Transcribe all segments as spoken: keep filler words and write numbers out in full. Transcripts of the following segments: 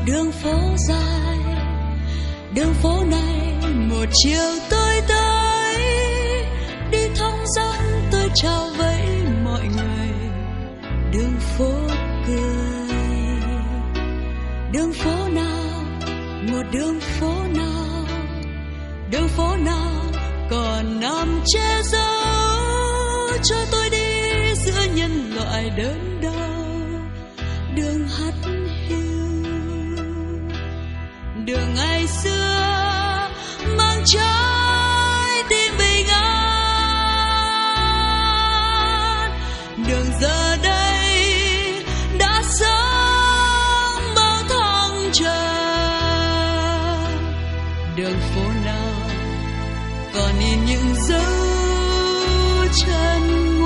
đường phố dài, đường phố này một chiều tôi tới, đi thong dong tôi chào vẫy mọi người. Đường phố cười, đường phố nào, một đường phố nào, đường phố nào còn nằm che giấu cho tôi đi giữa nhân loại đớn đau. Đường hắt hiu, đường ngày xưa mang trái tim bình an, đường giờ đây đã sớm bao thăng trầm. Đường phố nào còn in những dấu chân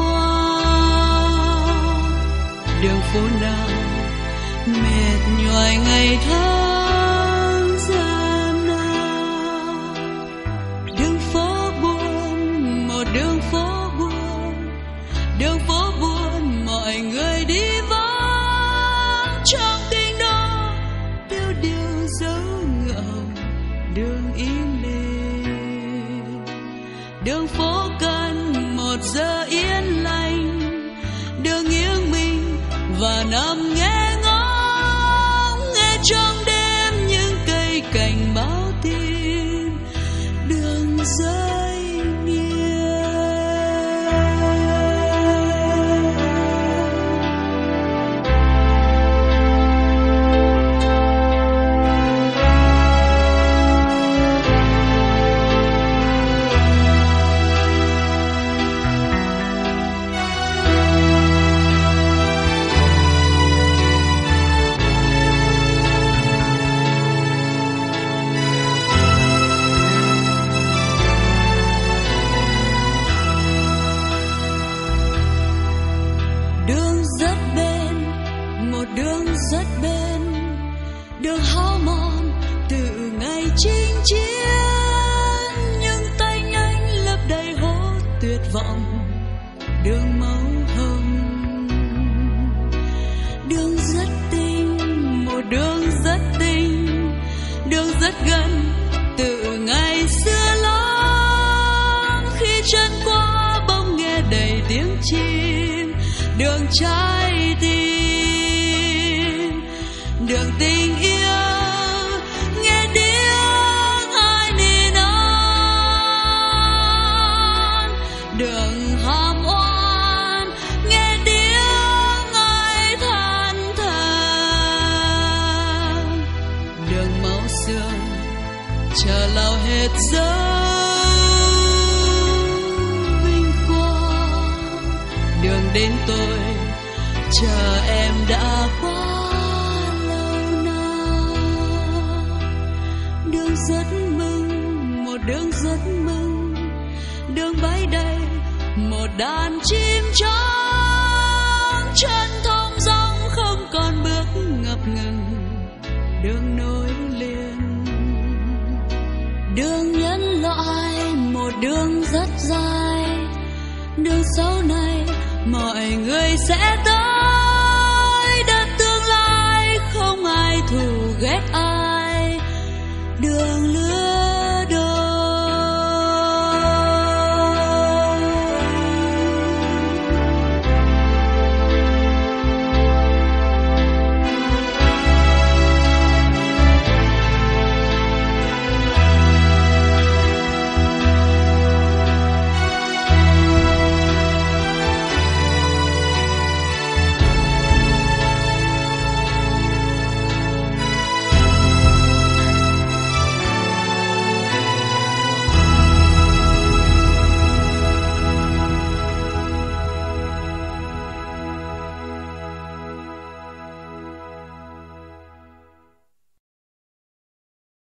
ngoan, đường phố nào mệt nhoài ngày tháng gian nan. Đường phố buồn, một đường phố buồn, đường phố buồn mọi người đi vắng trong kinh đô tiêu điều dấu ngựa hồng. Đường im lìm, đường phố cần một giờ yên lành, đường nghiêng mình và nằm nghe ngóng, nghe trong đêm những cây cảnh báo tin đường rơi nghiêng. Đường rất bên, một đường rất bên, đường hao mòn từ ngày chinh chiến, nhưng tay nhanh lấp đầy hố tuyệt vọng. Đường máu hồng, đường rất tinh, một đường rất tinh, đường rất gần từ ngày xưa lắm, khi chân qua bỗng nghe đầy tiếng chim. Đường trái tim, đường tình yêu, nghe tiếng ai nỉ non. Đường hàm oan, nghe tiếng ai than thầm. Đường máu xương, chờ lau hết dấu vinh quang. Đường đến tôi chờ em đã quá lâu nào. Đường rất mừng, một đường rất mừng, đường bay đầy một đàn chim trắng, chân thong dong không còn bước ngập ngừng. Đường nối liền, đường nhân loại, một đường rất dài, đường sau này mọi người sẽ tới.